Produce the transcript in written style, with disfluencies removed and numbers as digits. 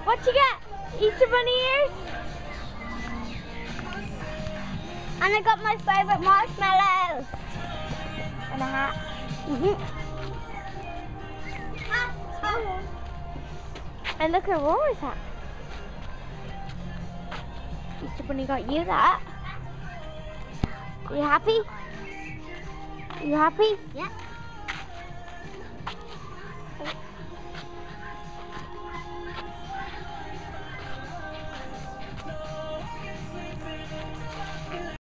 What you get? Easter bunny ears? And I got my favourite marshmallows. And a hat. And look at Rory's hat. Easter bunny got you that. Are you happy? Are you happy? Yeah.